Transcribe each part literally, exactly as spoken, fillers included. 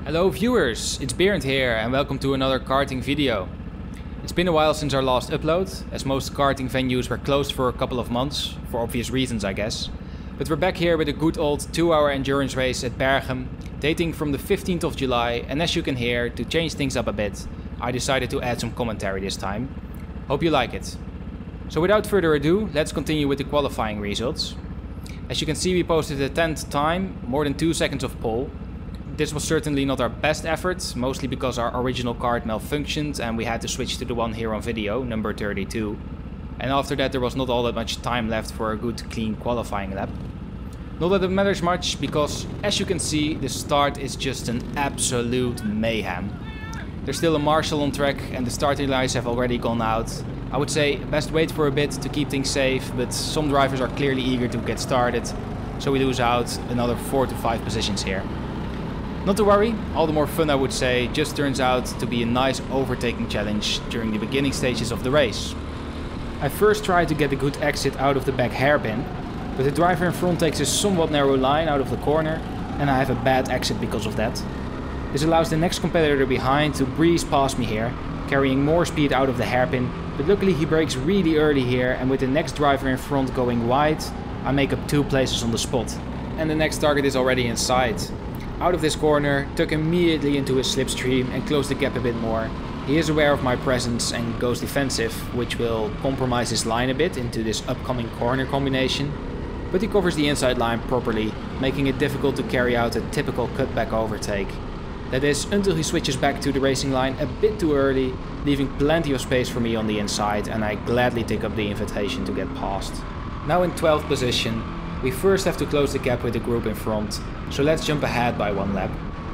Hello viewers, it's Berend here and welcome to another karting video. It's been a while since our last upload, as most karting venues were closed for a couple of months, for obvious reasons I guess. But we're back here with a good old two hour endurance race at Berchem, dating from the fifteenth of July, and as you can hear, to change things up a bit, I decided to add some commentary this time. Hope you like it. So without further ado, let's continue with the qualifying results. As you can see, we posted a tenth time, more than two seconds of pole. This was certainly not our best effort, mostly because our original card malfunctioned and we had to switch to the one here on video, number thirty-two. And after that there was not all that much time left for a good clean qualifying lap. Not that it matters much, because as you can see, the start is just an absolute mayhem. There's still a marshal on track and the starting lights have already gone out. I would say best wait for a bit to keep things safe, but some drivers are clearly eager to get started, so we lose out another four to five positions here. Not to worry, all the more fun I would say, just turns out to be a nice overtaking challenge during the beginning stages of the race. I first tried to get a good exit out of the back hairpin, but the driver in front takes a somewhat narrow line out of the corner and I have a bad exit because of that. This allows the next competitor behind to breeze past me here, carrying more speed out of the hairpin, but luckily he brakes really early here, and with the next driver in front going wide, I make up two places on the spot. And the next target is already in sight. Out of this corner, tuck immediately into his slipstream and close the gap a bit more. He is aware of my presence and goes defensive, which will compromise his line a bit into this upcoming corner combination. But he covers the inside line properly, making it difficult to carry out a typical cutback overtake. That is, until he switches back to the racing line a bit too early, leaving plenty of space for me on the inside, and I gladly take up the invitation to get past. Now in twelfth position, we first have to close the gap with the group in front, so let's jump ahead by one lap.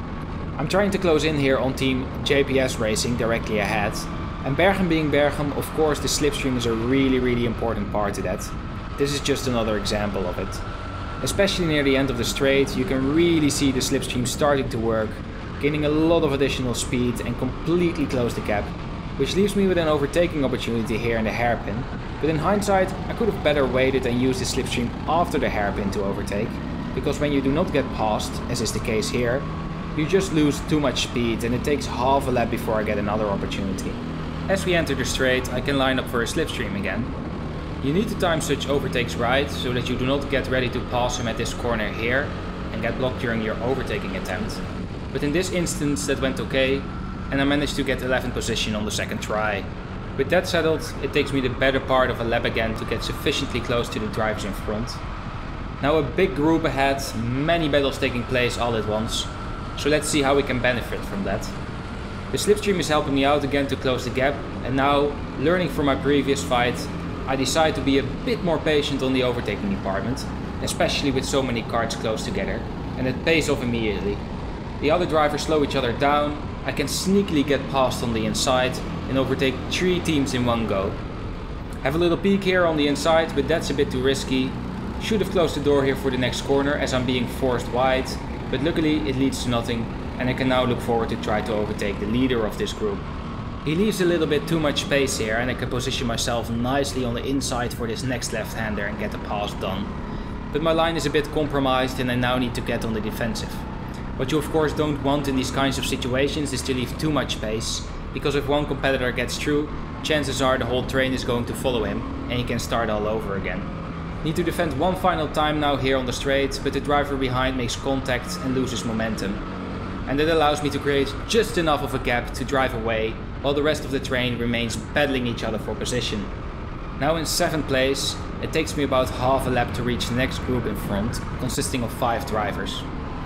I'm trying to close in here on team J P S Racing directly ahead, and Berchem being Berchem, of course the slipstream is a really really important part to that. This is just another example of it. Especially near the end of the straight, you can really see the slipstream starting to work, gaining a lot of additional speed and completely close the gap, which leaves me with an overtaking opportunity here in the hairpin. But in hindsight, I could have better waited and used the slipstream after the hairpin to overtake, because when you do not get past, as is the case here, you just lose too much speed and it takes half a lap before I get another opportunity. As we enter the straight, I can line up for a slipstream again. You need to time such overtakes right, so that you do not get ready to pass him at this corner here and get blocked during your overtaking attempt. But in this instance that went okay, and I managed to get eleventh position on the second try. With that settled, it takes me the better part of a lap again to get sufficiently close to the drivers in front. Now a big group ahead, many battles taking place all at once, so let's see how we can benefit from that. The slipstream is helping me out again to close the gap, and now, learning from my previous fight, I decide to be a bit more patient on the overtaking department, especially with so many cars close together, and it pays off immediately. The other drivers slow each other down, I can sneakily get past on the inside and overtake three teams in one go. Have a little peek here on the inside, but that's a bit too risky. Should have closed the door here for the next corner as I'm being forced wide, but luckily it leads to nothing and I can now look forward to try to overtake the leader of this group. He leaves a little bit too much space here and I can position myself nicely on the inside for this next left-hander and get the pass done. But my line is a bit compromised and I now need to get on the defensive. What you of course don't want in these kinds of situations is to leave too much space, because if one competitor gets through, chances are the whole train is going to follow him and he can start all over again. Need to defend one final time now here on the straight, but the driver behind makes contact and loses momentum. And that allows me to create just enough of a gap to drive away, while the rest of the train remains battling each other for position. Now in seventh place, it takes me about half a lap to reach the next group in front, consisting of five drivers.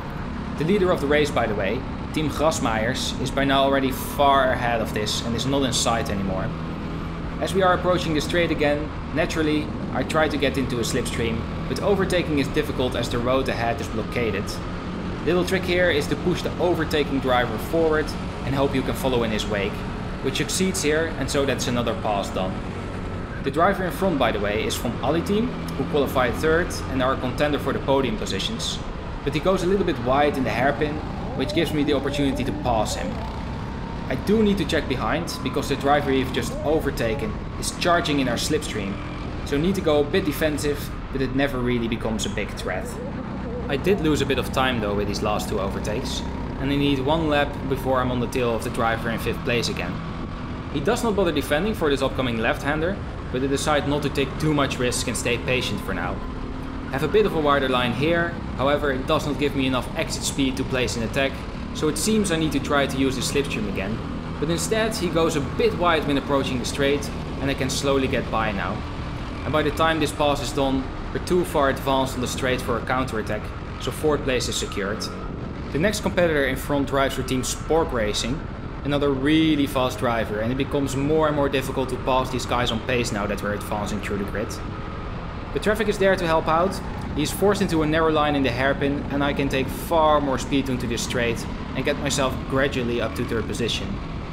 The leader of the race, by the way, Team Grasmeyers, is by now already far ahead of this and is not in sight anymore. As we are approaching the straight again, naturally I try to get into a slipstream, but overtaking is difficult as the road ahead is blockaded. Little trick here is to push the overtaking driver forward and hope you can follow in his wake, which succeeds here, and so that's another pass done. The driver in front, by the way, is from Ali team, who qualified third and are a contender for the podium positions. But he goes a little bit wide in the hairpin, which gives me the opportunity to pass him. I do need to check behind, because the driver we've just overtaken is charging in our slipstream, so need to go a bit defensive, but it never really becomes a big threat. I did lose a bit of time though with these last two overtakes. and I need one lap before I'm on the tail of the driver in fifth place again. He does not bother defending for this upcoming left-hander, but I decide not to take too much risk and stay patient for now. I have a bit of a wider line here, however it does not give me enough exit speed to place an attack, so it seems I need to try to use the slipstream again, but instead he goes a bit wide when approaching the straight and I can slowly get by now. And by the time this pass is done, we're too far advanced on the straight for a counter-attack, so fourth place is secured. The next competitor in front drives for Team Spork Racing, another really fast driver, and it becomes more and more difficult to pass these guys on pace now that we're advancing through the grid. The traffic is there to help out, he's forced into a narrow line in the hairpin and I can take far more speed into this straight and get myself gradually up to third position.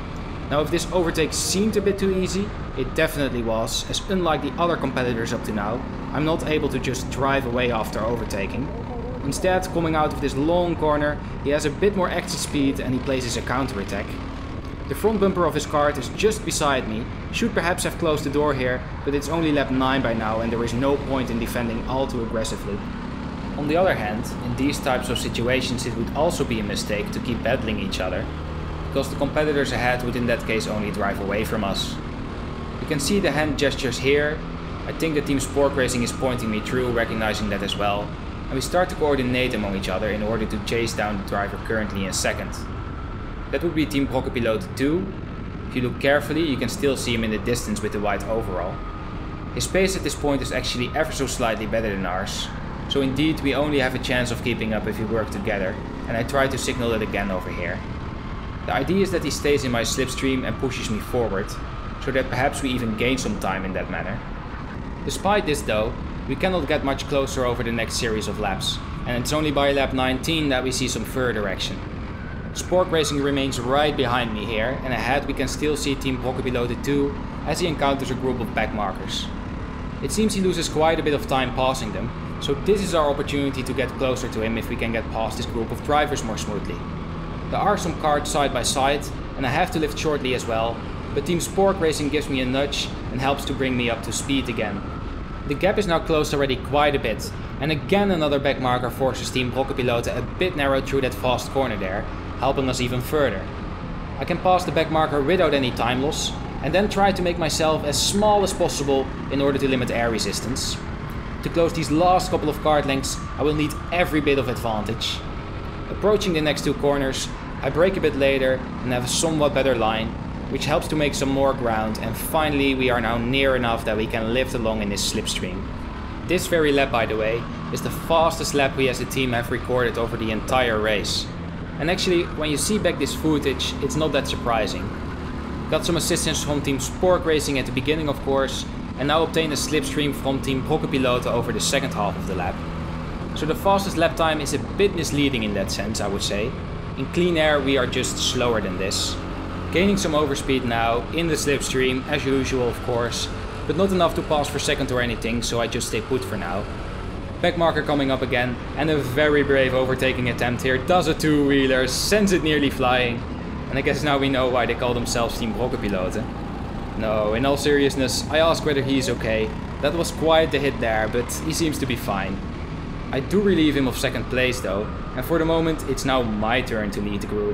Now if this overtake seemed a bit too easy, it definitely was, as unlike the other competitors up to now, I'm not able to just drive away after overtaking. Instead, coming out of this long corner, he has a bit more exit speed and he places a counter-attack. The front bumper of his kart is just beside me, should perhaps have closed the door here, but it's only lap nine by now and there is no point in defending all too aggressively. On the other hand, in these types of situations it would also be a mistake to keep battling each other, because the competitors ahead would in that case only drive away from us. You can see the hand gestures here. I think that Team Spork Racing is pointing me through, recognizing that as well, and we start to coordinate among each other in order to chase down the driver currently in second. That would be Team Brocke Pilote two. If you look carefully, you can still see him in the distance with the white overall. His pace at this point is actually ever so slightly better than ours, so indeed we only have a chance of keeping up if we work together, and I try to signal it again over here. The idea is that he stays in my slipstream and pushes me forward, so that perhaps we even gain some time in that manner. Despite this though, we cannot get much closer over the next series of laps, and it's only by lap nineteen that we see some further action. Spork Racing remains right behind me here, and ahead we can still see Team Brocke Pilote two as he encounters a group of backmarkers. It seems he loses quite a bit of time passing them, so this is our opportunity to get closer to him if we can get past this group of drivers more smoothly. There are some karts side by side, and I have to lift shortly as well, but Team Spork Racing gives me a nudge and helps to bring me up to speed again. The gap is now closed already quite a bit, and again another backmarker forces Team Brocke Pilote a bit narrow through that fast corner there, helping us even further. I can pass the backmarker without any time loss, and then try to make myself as small as possible in order to limit air resistance. To close these last couple of kart lengths, I will need every bit of advantage. Approaching the next two corners, I brake a bit later and have a somewhat better line, which helps to make some more ground, and finally we are now near enough that we can lift along in this slipstream. This very lap, by the way, is the fastest lap we as a team have recorded over the entire race. And actually, when you see back this footage, it's not that surprising. Got some assistance from Team Spork Racing at the beginning of course, and now obtain a slipstream from Team Brocke Pilote over the second half of the lap. So the fastest lap time is a bit misleading in that sense, I would say. In clean air we are just slower than this. Gaining some overspeed now, in the slipstream, as usual of course, but not enough to pass for second or anything, so I just stay put for now. Backmarker coming up again, and a very brave overtaking attempt here, does a two-wheeler, sends it nearly flying, and I guess now we know why they call themselves Team Brocke Pilote. No, in all seriousness, I ask whether he is okay. That was quite the hit there, but he seems to be fine. I do relieve him of second place though, and for the moment it's now my turn to lead the group.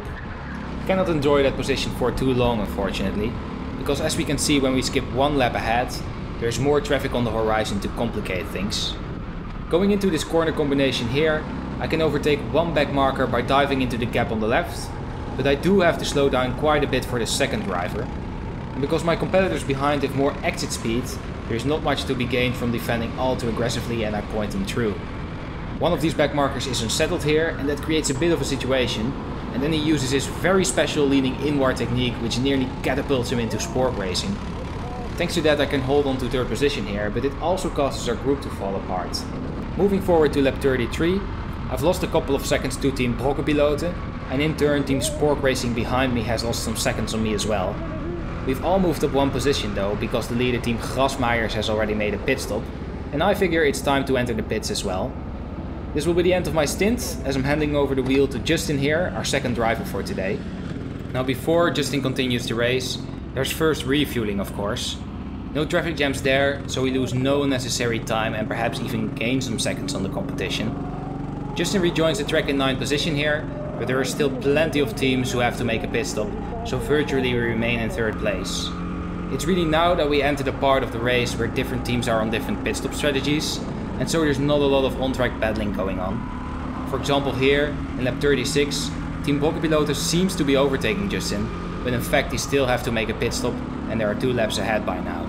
I cannot enjoy that position for too long unfortunately, because as we can see when we skip one lap ahead, there's more traffic on the horizon to complicate things. Going into this corner combination here, I can overtake one back marker by diving into the gap on the left, but I do have to slow down quite a bit for the second driver. And because my competitors behind have more exit speed, there is not much to be gained from defending all too aggressively and I point them through. One of these back markers is unsettled here and that creates a bit of a situation, and then he uses his very special leaning inward technique which nearly catapults him into Spork Racing. Thanks to that I can hold on to third position here, but it also causes our group to fall apart. Moving forward to lap thirty-three, I've lost a couple of seconds to Team Brocke Pilote, and in turn Team Spork Racing behind me has lost some seconds on me as well. We've all moved up one position though, because the leader Team Grasmeyers has already made a pit stop, and I figure it's time to enter the pits as well. This will be the end of my stint, as I'm handing over the wheel to Justin here, our second driver for today. Now before Justin continues the race, there's first refueling of course. No traffic jams there, so we lose no necessary time and perhaps even gain some seconds on the competition. Justin rejoins the track in ninth position here, but there are still plenty of teams who have to make a pit stop, so virtually we remain in third place. It's really now that we enter the part of the race where different teams are on different pit stop strategies, and so there's not a lot of on-track battling going on. For example, here in lap thirty-six, Team Brokkenpiloten seems to be overtaking Justin, but in fact he still have to make a pit stop and there are two laps ahead by now.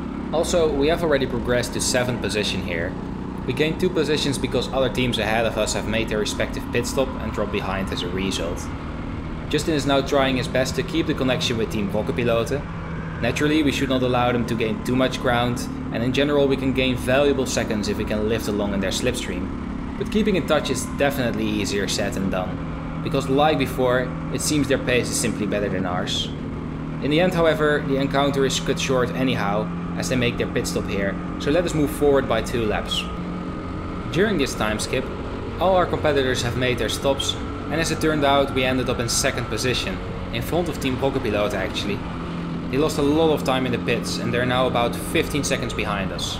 Also, we have already progressed to seventh position here. We gained two positions because other teams ahead of us have made their respective pit stop and dropped behind as a result. Justin is now trying his best to keep the connection with Team Brokkenpiloten. Naturally, we should not allow them to gain too much ground, and in general we can gain valuable seconds if we can lift along in their slipstream. But keeping in touch is definitely easier said than done, because like before, it seems their pace is simply better than ours. In the end, however, the encounter is cut short anyhow, as they make their pit stop here, so let us move forward by two laps. During this time skip, all our competitors have made their stops, and as it turned out we ended up in second position, in front of Team Brokkenpiloten actually. They lost a lot of time in the pits and they're now about fifteen seconds behind us.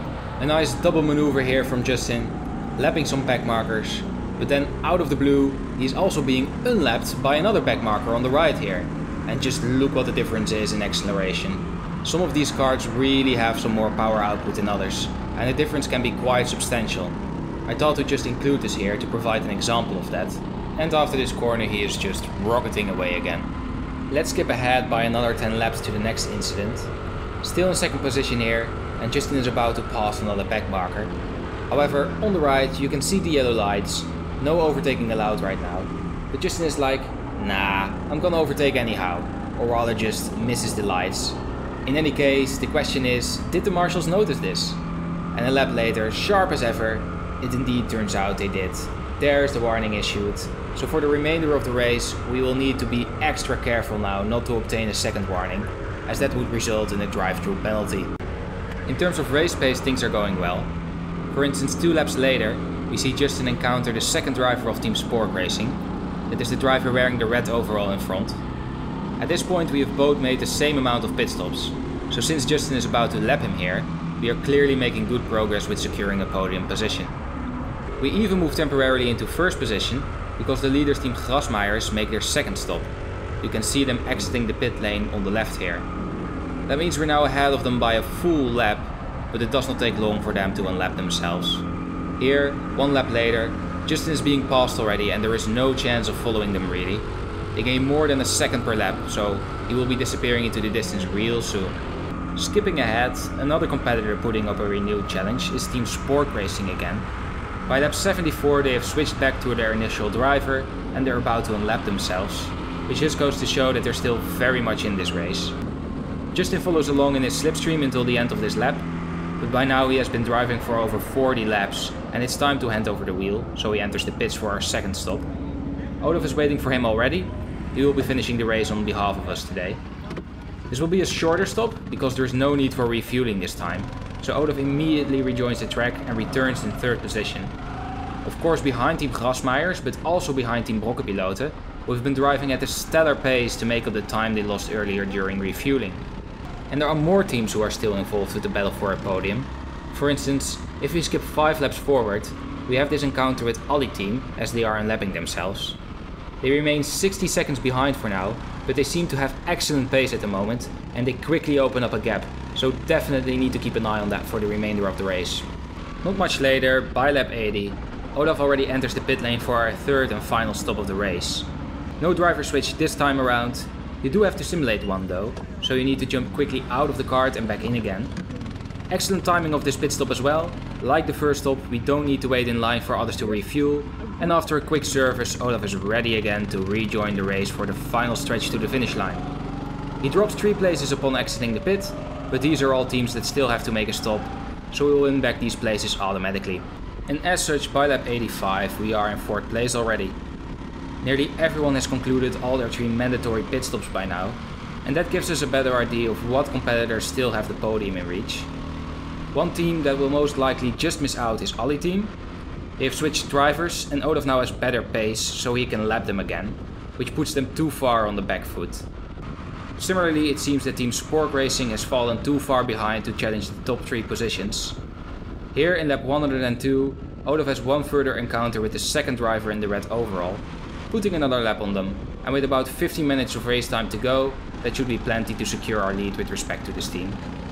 A nice double maneuver here from Justin, lapping some back markers, but then out of the blue he's also being unlapped by another back marker on the right here. And just look what the difference is in acceleration. Some of these cars really have some more power output than others, and the difference can be quite substantial. I thought to just include this here to provide an example of that. And after this corner he is just rocketing away again. Let's skip ahead by another ten laps to the next incident. Still in second position here, and Justin is about to pass another back marker. However, on the right you can see the yellow lights, no overtaking allowed right now. But Justin is like, nah, I'm gonna overtake anyhow, or rather just misses the lights. In any case, the question is, did the marshals notice this? And a lap later, sharp as ever, it indeed turns out they did. There's the warning issued. So for the remainder of the race, we will need to be extra careful now not to obtain a second warning, as that would result in a drive-through penalty. In terms of race pace, things are going well. For instance, two laps later, we see Justin encounter the second driver of Team Spork Racing. That is the driver wearing the red overall in front. At this point we have both made the same amount of pit stops, so since Justin is about to lap him here, we are clearly making good progress with securing a podium position. We even move temporarily into first position, because the leaders Team Grasmeyers make their second stop. You can see them exiting the pit lane on the left here. That means we're now ahead of them by a full lap, but it does not take long for them to unlap themselves. Here, one lap later, Justin is being passed already and there is no chance of following them really. They gain more than a second per lap, so he will be disappearing into the distance real soon. Skipping ahead, another competitor putting up a renewed challenge is Team Spork Racing again. By lap seventy-four they have switched back to their initial driver and they're about to unlap themselves, which just goes to show that they're still very much in this race. Justin follows along in his slipstream until the end of this lap, but by now he has been driving for over forty laps and it's time to hand over the wheel, so he enters the pits for our second stop. Olaf is waiting for him already. He will be finishing the race on behalf of us today. This will be a shorter stop because there's no need for refueling this time, so Olaf immediately rejoins the track and returns in third position. Of course behind Team Grasmeyers, but also behind Team Brokkenpiloten, who have been driving at a stellar pace to make up the time they lost earlier during refueling. And there are more teams who are still involved with the battle for a podium. For instance, if we skip five laps forward, we have this encounter with Ali team as they are unlapping themselves. They remain sixty seconds behind for now, but they seem to have excellent pace at the moment and they quickly open up a gap, so definitely need to keep an eye on that for the remainder of the race. Not much later, by lap eighty, Olaf already enters the pit lane for our third and final stop of the race. No driver switch this time around. You do have to simulate one though, so you need to jump quickly out of the kart and back in again. Excellent timing of this pit stop as well. Like the first stop, we don't need to wait in line for others to refuel, and after a quick service, Olaf is ready again to rejoin the race for the final stretch to the finish line. He drops three places upon exiting the pit, but these are all teams that still have to make a stop, so we will win back these places automatically. And as such, by lap eighty-five we are in fourth place already. Nearly everyone has concluded all their three mandatory pit stops by now, and that gives us a better idea of what competitors still have the podium in reach. One team that will most likely just miss out is Ali team. They have switched drivers and Olaf now has better pace, so he can lap them again, which puts them too far on the back foot. Similarly, it seems that Team Spork Racing has fallen too far behind to challenge the top three positions. Here in lap one hundred two, Olaf has one further encounter with the second driver in the red overall. putting another lap on them, and with about fifteen minutes of race time to go, that should be plenty to secure our lead with respect to this team.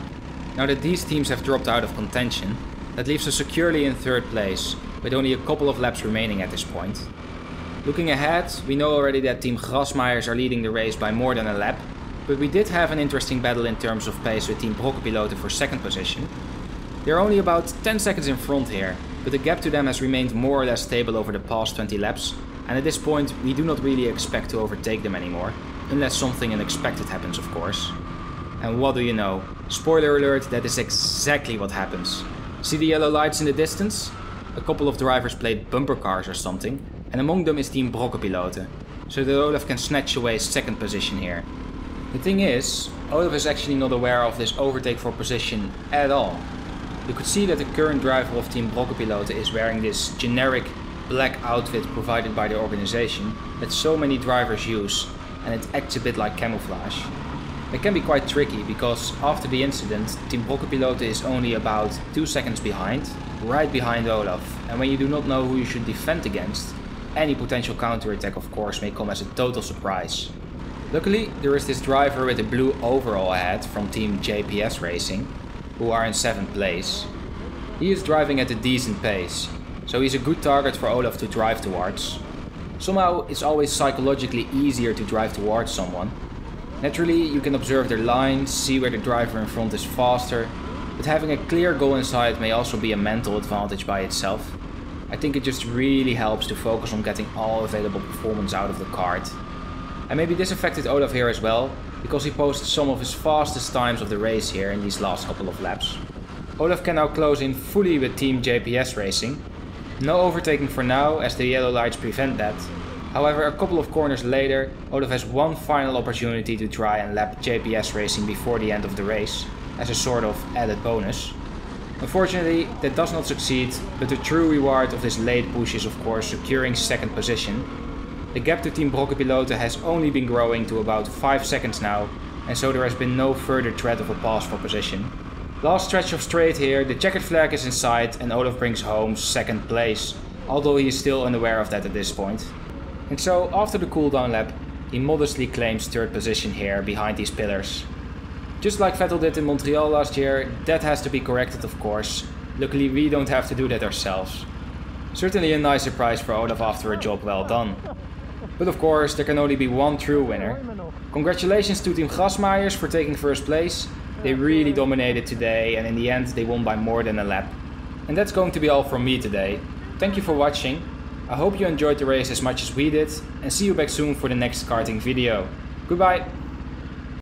Now that these teams have dropped out of contention, that leaves us securely in third place, with only a couple of laps remaining at this point. Looking ahead, we know already that Team Grasmeyers are leading the race by more than a lap, but we did have an interesting battle in terms of pace with Team Brokkenpiloten for second position. They're only about ten seconds in front here, but the gap to them has remained more or less stable over the past twenty laps, and at this point we do not really expect to overtake them anymore, unless something unexpected happens of course. And what do you know? Spoiler alert, that is exactly what happens. See the yellow lights in the distance? A couple of drivers played bumper cars or something, and among them is Team Brokkenpiloten, so that Olaf can snatch away second position here. The thing is, Olaf is actually not aware of this overtake for position at all. You could see that the current driver of Team Brokkenpiloten is wearing this generic black outfit provided by the organization that so many drivers use, and it acts a bit like camouflage. It can be quite tricky because after the incident, Team Brokkenpiloten is only about two seconds behind, right behind Olaf, and when you do not know who you should defend against, any potential counterattack of course may come as a total surprise. Luckily, there is this driver with a blue overall ahead from Team J P S Racing, who are in seventh place. He is driving at a decent pace, so he's a good target for Olaf to drive towards. Somehow it's always psychologically easier to drive towards someone. Naturally, you can observe their lines, see where the driver in front is faster, but having a clear goal in sight may also be a mental advantage by itself. I think it just really helps to focus on getting all available performance out of the kart. And maybe this affected Olaf here as well, because he posted some of his fastest times of the race here in these last couple of laps. Olaf can now close in fully with Team J P S Racing. No overtaking for now, as the yellow lights prevent that. However, a couple of corners later, Olaf has one final opportunity to try and lap J P S Racing before the end of the race, as a sort of added bonus. Unfortunately, that does not succeed, but the true reward of this late push is of course securing second position. The gap to Team Brokkenpiloten has only been growing to about five seconds now, and so there has been no further threat of a pass for position. Last stretch of straight here, the checkered flag is in sight and Olaf brings home second place, although he is still unaware of that at this point. And so, after the cooldown lap, he modestly claims third position here behind these pillars. Just like Vettel did in Montreal last year, that has to be corrected of course. Luckily we don't have to do that ourselves. Certainly a nice surprise for Olaf after a job well done. But of course there can only be one true winner. Congratulations to Team Grasmeyers for taking first place. They really dominated today and in the end they won by more than a lap. And that's going to be all from me today. Thank you for watching. I hope you enjoyed the race as much as we did, and see you back soon for the next karting video. Goodbye!